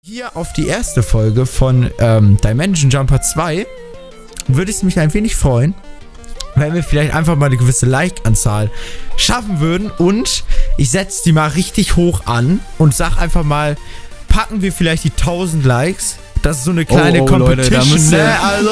Hier auf die erste Folge von Dimension Jumper 2 würde es mich ein wenig freuen, wenn wir vielleicht einfach mal eine gewisse Like-Anzahl schaffen würden. Und ich setze die mal richtig hoch an und sag einfach mal, packen wir vielleicht die 1000 Likes. Das ist so eine kleine Competition, Leute, da müsst ihr ne? Also...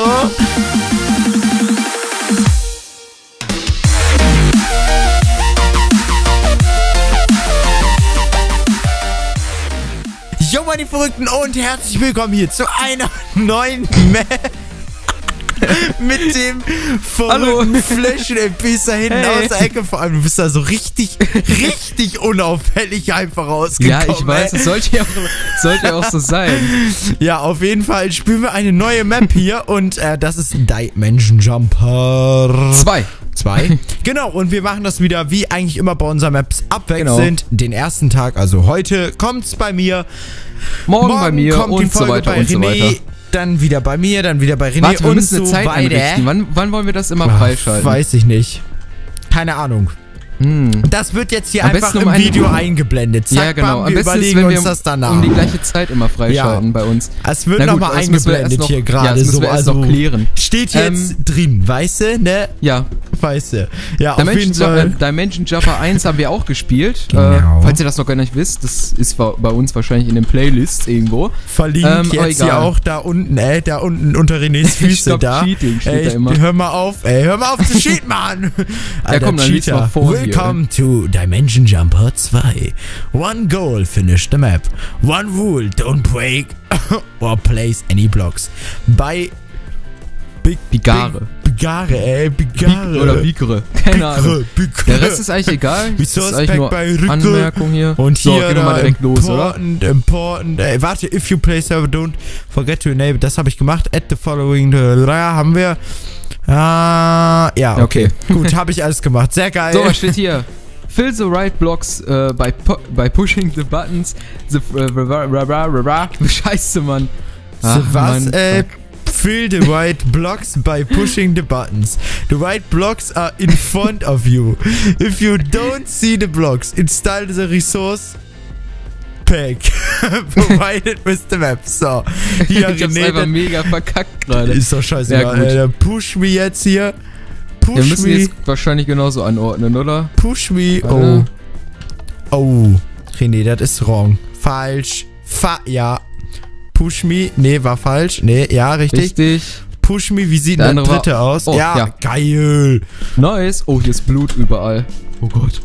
Jo, meine Verrückten, und herzlich willkommen hier zu einer neuen Map mit dem verrückten Flächen-NPC da hinten aus der Ecke. Vor allem, du bist da so richtig unauffällig einfach rausgekommen. Ja, ich weiß, es sollte ja auch so sein. Ja, auf jeden Fall spielen wir eine neue Map hier und das ist Dimension Jumper 2. Genau, und wir machen das wieder wie eigentlich immer bei unseren Maps abwechselnd. Genau. Den ersten Tag, also heute kommt's bei mir. Morgen bei mir kommt und die Folge so weiter bei René. Dann wieder bei mir, dann wieder bei René. Warte, wir müssen eine Zeit einrichten. Wann wollen wir das immer freischalten? Weiß ich nicht. Keine Ahnung. Das wird jetzt hier einfach im Video eingeblendet. Zack, ja, genau. Bam, wir überlegen uns das danach. Um die gleiche Zeit immer freischalten bei uns. Es wird nochmal eingeblendet hier gerade. Ja, das müssen wir erst noch klären. Steht jetzt drin, weißt du, ne? Ja. Weißt du. Ja, auf jeden Fall. Dimension Jumper 1 haben wir auch gespielt. Genau. Falls ihr das noch gar nicht wisst, das ist bei uns wahrscheinlich in den Playlists irgendwo. Verlinkt jetzt hier auch da unten, da unten unter Renés Füße da. Cheating steht da immer. Hör mal auf zu cheaten, Mann. Ja, komm, dann liest mal vor. Welcome to Dimension Jumper 2. One goal, finish the map. One rule, don't break or place any blocks. Bei Bigare. Bigare. Oder Bigre. Keine Ahnung. Der Rest ist eigentlich egal. Das ist eigentlich nur Anmerkung hier. Und hier so, gehen wir mal direkt los, oder? Important. Warte, if you play server, don't forget to enable. Das habe ich gemacht. Add the following. Haben wir. Ja, okay. Gut, habe ich alles gemacht. Sehr geil. So, was steht hier? Fill the right blocks by pushing the buttons. Scheiße, Mann. Was? Fill the right blocks by pushing the buttons. The right blocks are in front of you. If you don't see the blocks, install the resource pack provided with the map. So, hier ich hab's einfach mega verkackt gerade. Ist doch scheißegal. Ja, push me jetzt hier. Wir müssen jetzt wahrscheinlich genauso anordnen, oder? Push me. Oh. René, das ist wrong. Falsch. Ja. Push me. Nee, war falsch. Nee, ja, richtig. Push me. Wie sieht denn der dritte aus? Oh, ja, geil. Nice. Oh, hier ist Blut überall. Oh Gott.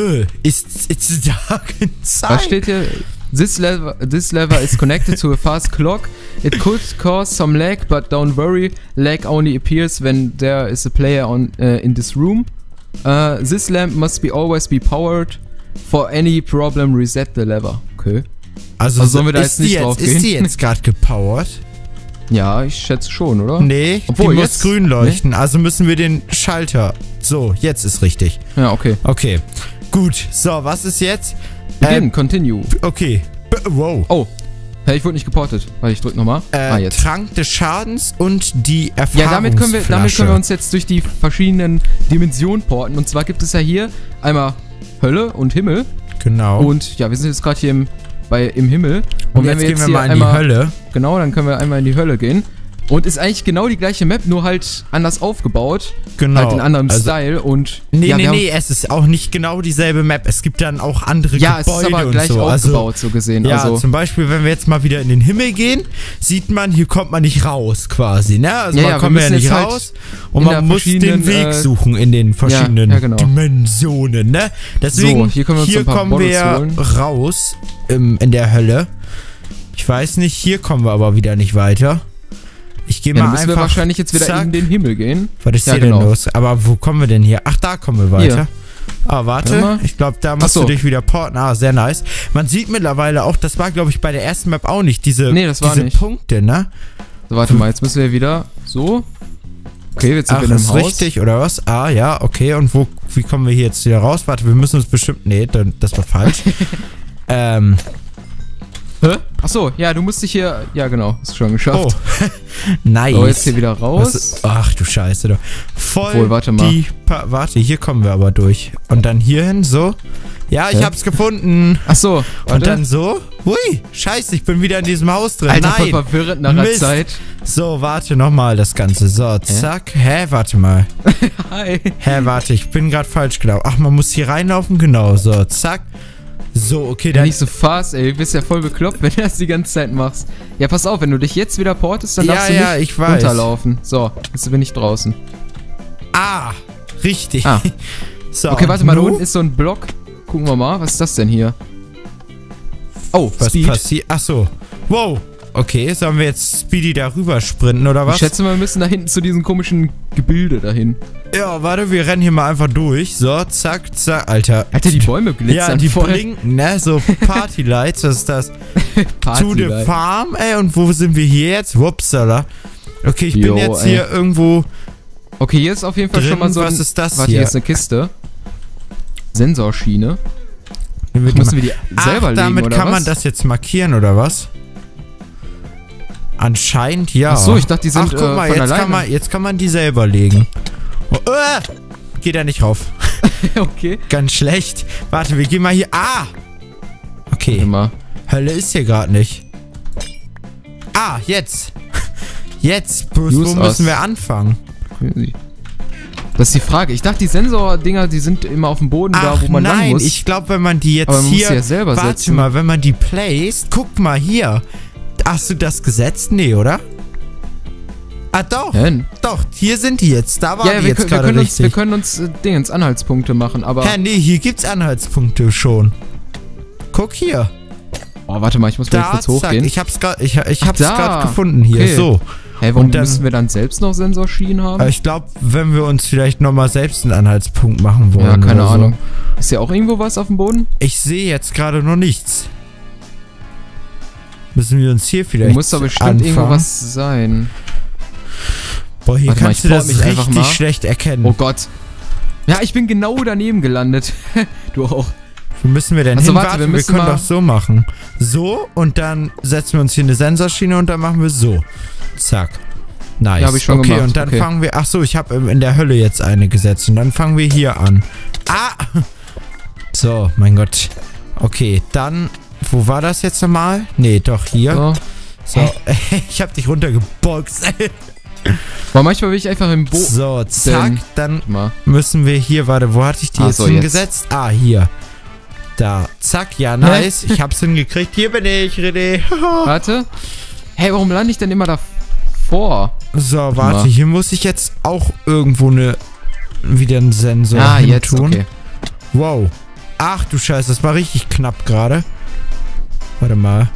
It's dark inside. Was steht hier? This lever is connected to a fast clock. It could cause some lag, but don't worry. Lag only appears when there is a player in this room. This lamp must always be powered. For any problem, reset the lever. Okay. Also sollen wir da jetzt nicht drauf gehen? Ist die jetzt gerade gepowert? Ja, ich schätze schon, oder? Nee, die muss grün leuchten. Nee? Also müssen wir den Schalter... So, jetzt ist richtig. Ja, okay. Okay, gut. So, was ist jetzt? Begin, continue. Okay. Wow. Oh. Hey, ich wurde nicht geportet. Warte, ich drück nochmal. Jetzt. Trank des Schadens und die Erfahrungsflasche. Ja, damit können wir uns jetzt durch die verschiedenen Dimensionen porten. Und zwar gibt es ja hier einmal Hölle und Himmel. Genau. Und ja, wir sind jetzt gerade hier im Himmel. Und wenn wir jetzt hier mal in die Hölle. Genau, dann können wir einmal in die Hölle gehen. Und ist eigentlich genau die gleiche Map, nur halt anders aufgebaut. Genau. Halt in anderem Style und... Nee, es ist auch nicht genau dieselbe Map. Es gibt dann auch andere Gebäude und so. Ja, es ist aber gleich aufgebaut, so gesehen. Ja, zum Beispiel, wenn wir jetzt mal wieder in den Himmel gehen, sieht man, hier kommt man nicht raus quasi, ne? Also man kommt ja nicht raus und man muss den Weg suchen in den verschiedenen Dimensionen, ne? Deswegen, hier kommen wir raus in der Hölle. Ich weiß nicht, hier kommen wir aber wieder nicht weiter. Ich gehe mal dann müssen wir wahrscheinlich jetzt wieder in den Himmel gehen. Was ist hier denn los? Aber wo kommen wir denn hier? Ach, da kommen wir weiter. Warte. Ich glaube, da musst du dich wieder porten. Sehr nice. Man sieht mittlerweile auch, das war, glaube ich, bei der ersten Map auch nicht, diese Punkte, ne? So, warte mal, jetzt müssen wir wieder so. Okay, jetzt sind wir in einem Haus. Ist richtig, oder was? Ja, okay. Und wie kommen wir hier jetzt wieder raus? Warte, wir müssen uns bestimmt... Nee, das war falsch. Hä? Achso, ja, du musst dich hier... Ja, genau, hast du schon geschafft. Oh, nice. So, jetzt hier wieder raus. Ach du Scheiße, du. Obwohl, warte mal. Warte, hier kommen wir aber durch. Und dann hier hin, so. Ja, ich hab's gefunden. Ach so. Warte. Und dann so. Hui, scheiße, ich bin wieder in diesem Haus drin. Alter, voll verwirrend nach einer Zeit. So, warte nochmal das Ganze. So, zack. Hä, warte mal. Hi. Hä, warte, ich bin gerade falsch gelaufen. Ach, man muss hier reinlaufen? Genau, so, zack. So, okay, dann... Nicht so fast, ey. Du bist ja voll bekloppt, wenn du das die ganze Zeit machst. Ja, pass auf, wenn du dich jetzt wieder portest, dann darfst du nicht runterlaufen. So, jetzt bin ich draußen. Ah, richtig. Ah. So, okay, warte mal, da unten ist so ein Block. Gucken wir mal, was ist das denn hier? Oh, was passiert? Ach so. Wow. Okay, sollen wir jetzt Speedy darüber sprinten, oder was? Ich schätze mal, wir müssen da hinten zu diesem komischen Gebilde dahin. Ja, warte, wir rennen hier mal einfach durch. So, zack, zack. Alter. Alter, die Bäume glitzern. Ja, die blinken, ne? So Partylights, was ist das? To the Farm, ey. Und wo sind wir hier jetzt? Wupsala. Okay, ich bin jetzt hier irgendwo... Okay, hier ist auf jeden Fall schon mal so ein... Was ist das hier? Hier ist eine Kiste. Sensorschiene. Müssen wir die selber legen, damit oder kann man das jetzt markieren, oder was? Anscheinend ja. Achso, ich dachte, die sind guck mal, jetzt kann man die selber legen. Oh, geht er nicht rauf. Okay. Ganz schlecht. Warte, wir gehen mal hier... Ah! Okay. Immer. Hölle ist hier gerade nicht. Ah, jetzt. Jetzt. Wo müssen wir anfangen? Das ist die Frage. Ich dachte, die Sensordinger, die sind immer auf dem Boden da, wo man lang muss. Nein, ich glaube, wenn man die jetzt aber man hier... muss sie ja selber warte setzen. mal, wenn man die placed... Guck mal hier. Hast du das gesetzt? Nee, oder? Ah, doch. Doch, hier sind die jetzt. Da waren die jetzt gerade richtig. Wir können uns Anhaltspunkte machen, aber... Ja, nee, hier gibt's Anhaltspunkte schon. Guck hier. Oh, warte mal, ich muss mal kurz hochgehen. Ich hab's gerade gefunden hier. Okay. So. Hey, warum müssen wir dann selbst noch Sensorschienen haben? Ich glaube, wenn wir uns vielleicht nochmal selbst einen Anhaltspunkt machen wollen. Ja, keine Ahnung. Ist hier auch irgendwo was auf dem Boden? Ich sehe jetzt gerade noch nichts. Müssen wir uns hier vielleicht muss doch bestimmt irgendwo was sein. Boah, hier kannst du das richtig schlecht erkennen. Oh Gott. Ja, ich bin genau daneben gelandet. Du auch. Wo müssen wir denn hin? Warte, wir können doch so machen. So, und dann setzen wir uns hier eine Sensorschiene und dann machen wir so. Zack. Nice. Ja, hab ich schon gemacht. Und dann fangen wir... Ach so, ich habe in der Hölle jetzt eine gesetzt. Und dann fangen wir hier an. Ah! So, mein Gott. Okay, dann... Wo war das jetzt nochmal? Nee, doch hier. So. Ich hab dich runtergeboxt. Boah, manchmal will ich einfach im Boot... So, zack. Dann müssen wir hier... Warte, wo hatte ich die jetzt hingesetzt? Ah, hier. Da. Zack, ja, nice. Ich hab's hingekriegt. Hier bin ich, René. Warte. Hey, warum lande ich denn immer davor? So, warte. Hier muss ich jetzt auch irgendwo wieder einen Sensor tun. Okay. Wow. Ach du Scheiße, das war richtig knapp gerade. Warte mal.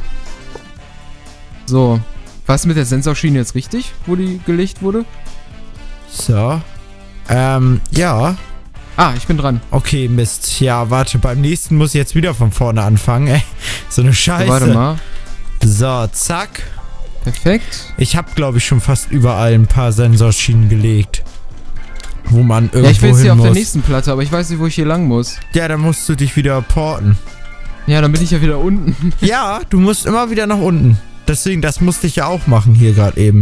So. War es mit der Sensorschiene jetzt richtig, wo die gelegt wurde? So. Ja. Ah, ich bin dran. Okay, Mist. Ja, warte, beim nächsten muss ich jetzt wieder von vorne anfangen, ey. So eine Scheiße. So, warte mal. So, zack. Perfekt. Ich habe, glaube ich, schon fast überall ein paar Sensorschienen gelegt. Wo man irgendwo hin muss. Ja, ich bin jetzt hier auf der nächsten Platte, aber ich weiß nicht, wo ich hier lang muss. Ja, dann musst du dich wieder porten. Ja, dann bin ich ja wieder unten. Ja, du musst immer wieder nach unten. Deswegen, das musste ich ja auch machen hier gerade eben.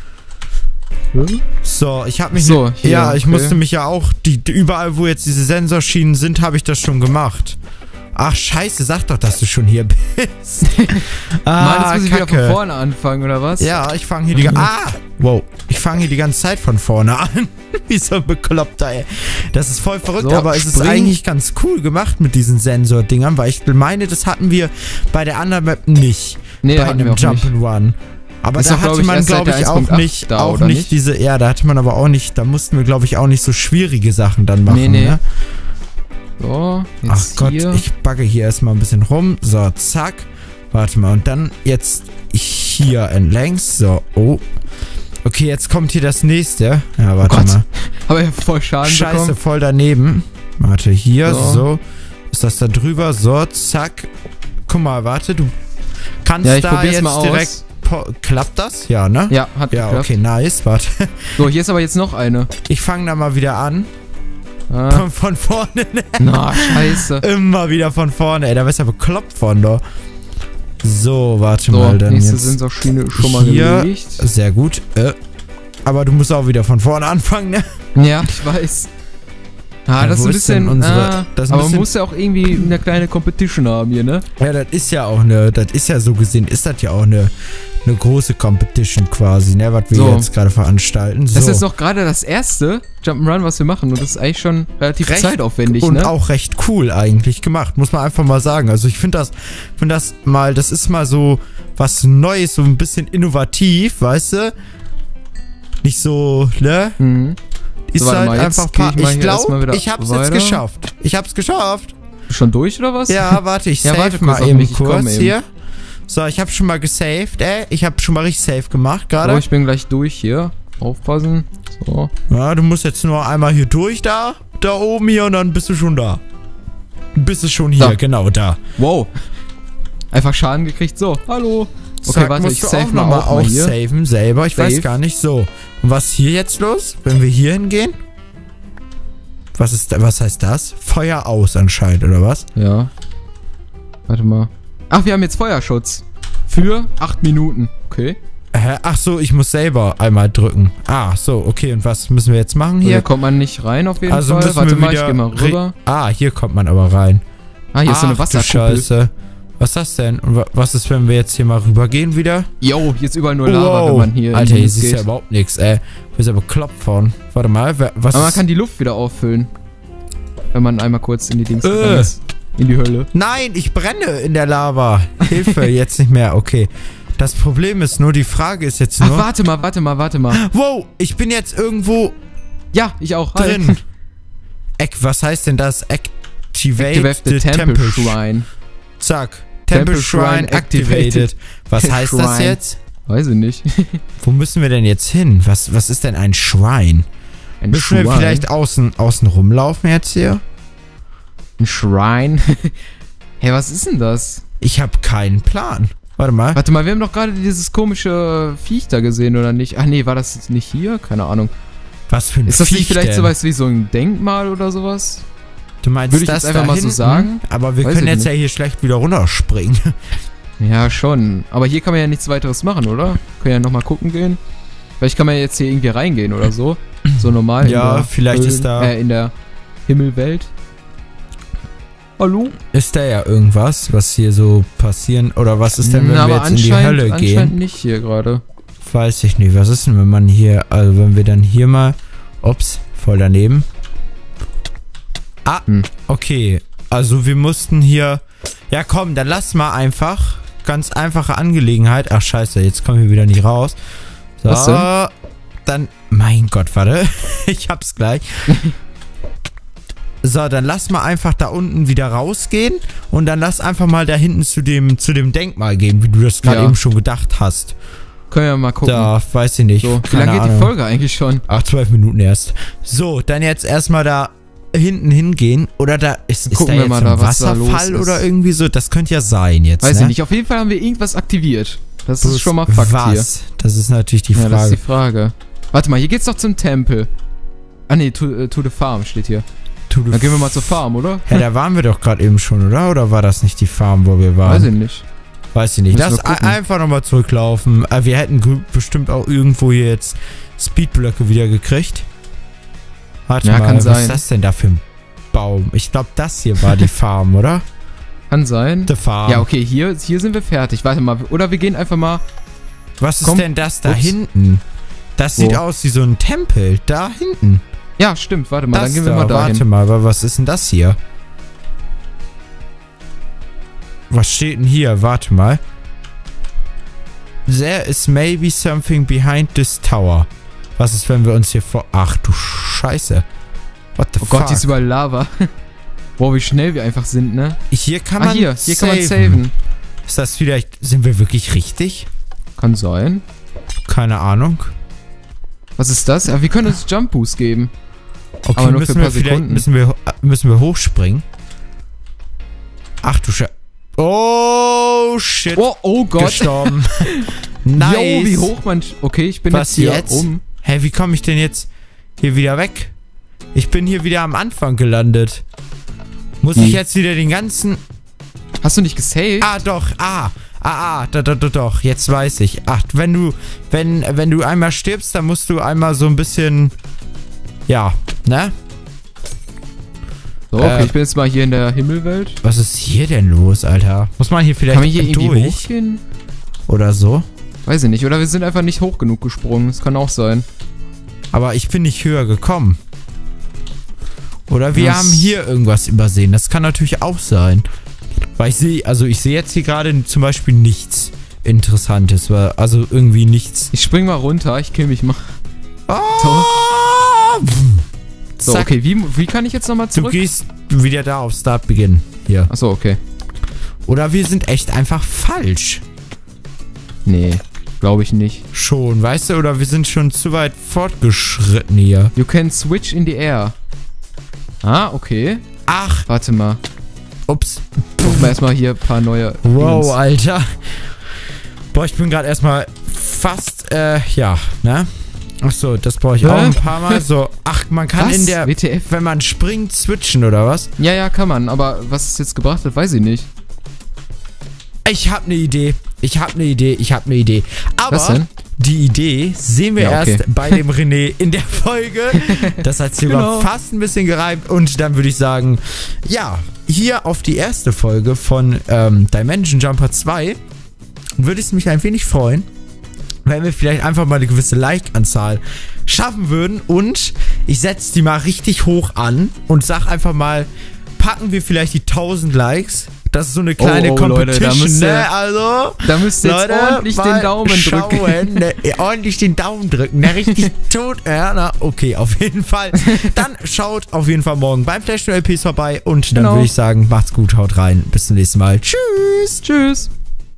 So, ich habe mich... So, hier, ja, ich musste mich ja auch... überall, wo jetzt diese Sensorschienen sind, habe ich das schon gemacht. Ach, scheiße, sag doch, dass du schon hier bist. Mann, jetzt muss ich wieder von vorne anfangen, oder was? Ja, ich fange hier wow. Ich fange hier die ganze Zeit von vorne an. Wie so ein Bekloppter, ey. Das ist voll verrückt, so, aber es ist eigentlich ganz cool gemacht mit diesen Sensordingern, weil ich meine, das hatten wir bei der anderen Map nicht. Nee, bei einem Jump'n'Run. Aber da hatte man, glaube ich, auch nicht diese... Ja, da hatte man aber auch nicht... Da mussten wir, glaube ich, auch nicht so schwierige Sachen dann machen, ne? So, jetzt ach Gott, ich bugge hier erstmal ein bisschen rum. So, zack. Warte mal, und dann jetzt hier längs. So, oh. Okay, jetzt kommt hier das nächste. Ja, warte mal. Aber ja voll Schaden bekommen. Scheiße, voll daneben. Warte, hier, so. Ist das da drüber? So, zack. Guck mal, warte, du kannst da jetzt direkt... Klappt das? Ja, ne? Ja, hat geklappt. Ja, okay, nice. Warte. So, hier ist aber jetzt noch eine. Ich fange da mal wieder an. Von vorne. Na, scheiße. Immer wieder von vorne. Ey, da bist du ja bekloppt von da. So, warte mal. Dann nächste Sensorschiene schon mal gelegt. Sehr gut. Aber du musst auch wieder von vorne anfangen, ne? Ja, ich weiß. Ah, das ist ein bisschen unsere. Aber man muss ja auch irgendwie eine kleine Competition haben hier, ne? Ja, das ist ja auch das ist ja so gesehen, ist das ja auch eine große Competition quasi, ne, was wir jetzt gerade veranstalten. So. Das ist doch gerade das erste Jump'n'Run, was wir machen und das ist eigentlich schon relativ zeitaufwendig, und ne? Und auch recht cool eigentlich gemacht, muss man einfach mal sagen. Also ich finde das ist mal so was Neues, so ein bisschen innovativ, weißt du? Nicht so, ne? Mhm. Ist so, halt einfach ich glaube, ich hab's jetzt geschafft. Ich hab's geschafft. Schon durch oder was? Ja, warte, ich save mal eben kurz hier. So, ich habe schon mal gesaved, Ich habe schon mal richtig safe gemacht gerade. So, ich bin gleich durch hier. Aufpassen. So. Ja, du musst jetzt nur einmal hier durch da oben hier und dann bist du schon da. Bist du schon hier, genau da. Wow. Einfach Schaden gekriegt. So, hallo. Okay, warte, ich save nochmal auch hier. Saven selber, ich weiß gar nicht so. Und was ist hier jetzt los, wenn wir hier hingehen? Was heißt das? Feuer aus anscheinend, oder was? Ja. Warte mal. Ach, wir haben jetzt Feuerschutz. Für 8 Minuten. Okay. Ach so, ich muss selber einmal drücken. Ah, so, okay. Und was müssen wir jetzt machen hier? Hier kommt man nicht rein auf jeden Fall. Warte mal, ich geh mal rüber. Hier kommt man aber rein. Ah, hier ist so eine Wasserkuppel. Scheiße. Was ist das denn? Und was ist, wenn wir jetzt hier mal rübergehen wieder? Jo, hier ist überall nur Lava, wenn man hier Alter, hier siehst ja überhaupt nichts, Wir sind aber bekloppt von. Warte mal, was aber man kann die Luft wieder auffüllen. Wenn man einmal kurz in die Dings gegangen ist. In die Hölle. Nein, ich brenne in der Lava. Hilfe, jetzt nicht mehr. Okay. Das Problem ist nur, die Frage ist jetzt nur... Ach, warte mal. Wow, ich bin jetzt irgendwo... Ja, ich auch. Drin. Was heißt denn das? Activate the Temple Shrine. Zack. Temple Shrine activated. Was heißt das jetzt? Weiß ich nicht. Wo müssen wir denn jetzt hin? Was ist denn ein Shrine? Müssen wir vielleicht außen rumlaufen jetzt hier? Ein Shrine? Hey, was ist denn das? Ich habe keinen Plan. Warte mal, wir haben doch gerade dieses komische Viech da gesehen, oder nicht? Ach nee, war das jetzt nicht hier? Keine Ahnung. Was für ein Viech? Ist das nicht vielleicht sowas wie so ein Denkmal oder sowas? Du meinst Würde ich das einfach mal so sagen? Aber wir können jetzt ja hier schlecht wieder runterspringen. Ja, schon. Aber hier kann man ja nichts weiteres machen, oder? Können ja nochmal gucken gehen. Vielleicht kann man jetzt hier irgendwie reingehen oder so. So normal. Ja, vielleicht ist da... in der Himmelwelt. Hallo? Ist da ja irgendwas, was hier so passieren... Oder was ist denn, wenn wir jetzt in die Hölle gehen? Anscheinend nicht hier gerade. Weiß ich nicht. Was ist denn, wenn man hier... Also wenn wir dann hier mal... Ups, voll daneben. Ah, okay. Also wir mussten hier... Ja komm, dann lass mal einfach. Ganz einfache Angelegenheit. Ach scheiße, jetzt kommen wir wieder nicht raus. So, was denn? Dann... Mein Gott, warte. Ich hab's gleich. So, dann lass mal einfach da unten wieder rausgehen. Und dann lass einfach mal da hinten zu dem Denkmal gehen, wie du das gerade eben schon gedacht hast. Können wir mal gucken. Da, weiß ich nicht. So, wie lange geht die Folge eigentlich schon? Ach, 12 Minuten erst. So, dann jetzt erstmal da hinten hingehen. Oder da ist da jetzt ein Wasserfall oder irgendwie so. Das könnte ja sein jetzt. Weiß ich nicht. Auf jeden Fall haben wir irgendwas aktiviert. Das ist schon mal Fakt hier. Das ist natürlich die Frage. Ja, das ist die Frage. Warte mal, hier geht's doch zum Tempel. Ah ne, to the farm steht hier. Dann gehen wir mal zur Farm, oder? Ja, da waren wir doch gerade eben schon, oder? Oder war das nicht die Farm, wo wir waren? Weiß ich nicht. Weiß ich nicht. Lass einfach nochmal zurücklaufen. Wir hätten bestimmt auch irgendwo hier jetzt Speedblöcke wieder gekriegt. Warte mal, kann sein. Was ist das denn da für ein Baum? Ich glaube, das hier war die Farm, oder? Kann sein. The Farm. Ja, okay, hier sind wir fertig. Warte mal, oder wir gehen einfach mal... Was ist denn das da hinten? Das sieht aus wie so ein Tempel. Da hinten. Ja, stimmt. Warte mal, dann gehen wir mal dahin. Warte mal, was ist denn das hier? Was steht denn hier? Warte mal. There is maybe something behind this tower. Was ist, wenn wir uns hier vor... Ach du Scheiße. What the fuck? Oh Gott, hier ist überall Lava. Boah, wie schnell wir einfach sind, ne? Hier kann man hier kann man saven. Ist das vielleicht... Sind wir wirklich richtig? Kann sein. Keine Ahnung. Was ist das? Ja, wir können uns Jump Boost geben. Okay, aber nur für ein paar Sekunden. Müssen wir hochspringen? Ach du Scheiße. Oh, shit. Oh Gott. Gestorben. Nice. Jo, wie hoch man... Okay, ich bin jetzt hier oben. Hä, wie komme ich denn jetzt hier wieder weg? Ich bin hier wieder am Anfang gelandet. Muss ich jetzt wieder den ganzen... Hast du nicht gesaved? Ah, doch. Doch. Jetzt weiß ich. Ach, wenn du einmal stirbst, dann musst du einmal so ein bisschen... Ja, ne? So, okay, ich bin jetzt mal hier in der Himmelwelt. Was ist hier denn los, Alter? Muss man hier vielleicht Kann man hier irgendwie hochgehen? Oder so? Weiß ich nicht. Oder wir sind einfach nicht hoch genug gesprungen. Das kann auch sein. Aber ich bin nicht höher gekommen. Oder wir haben hier irgendwas übersehen. Das kann natürlich auch sein. Weil ich sehe jetzt hier gerade zum Beispiel nichts Interessantes. Also irgendwie nichts. Ich spring mal runter. Ich kill mich mal. Oh! So, okay. Wie kann ich jetzt nochmal zurück? Du gehst wieder da auf Start Begin. Hier. Achso, okay. Oder wir sind echt einfach falsch. Nee, glaube ich nicht. Schon, weißt du? Oder wir sind schon zu weit fortgeschritten hier. You can switch in the air. Ah, okay. Ach. Warte mal. Ups. Gucken wir erstmal hier ein paar neue... Wow, Dings. Alter. Boah, ich bin gerade erstmal fast, ja, ne? Achso, das brauche ich auch ein paar Mal. So, ach, man kann in der... WTF? Wenn man springt, switchen, oder was? Ja, kann man. Aber was es jetzt gebracht hat, weiß ich nicht. Ich habe eine Idee. Aber was denn? Die Idee sehen wir erst bei dem René in der Folge. Das hat sich fast ein bisschen gereimt. Und dann würde ich sagen, ja, hier auf die erste Folge von Dimension Jumper 2 würde es mich ein wenig freuen, wenn wir vielleicht einfach mal eine gewisse Like-Anzahl schaffen würden. Und ich setze die mal richtig hoch an und sag einfach mal, packen wir vielleicht die 1000 Likes. Das ist so eine kleine Competition, Leute, Also, da müsst ihr jetzt ordentlich den Daumen drücken. Ne, ordentlich den Daumen drücken, ne, richtig tot. Ja, na, okay, auf jeden Fall. Dann schaut auf jeden Fall morgen beim Flash LPs vorbei und dann würde ich sagen, macht's gut, haut rein. Bis zum nächsten Mal. Tschüss. Tschüss.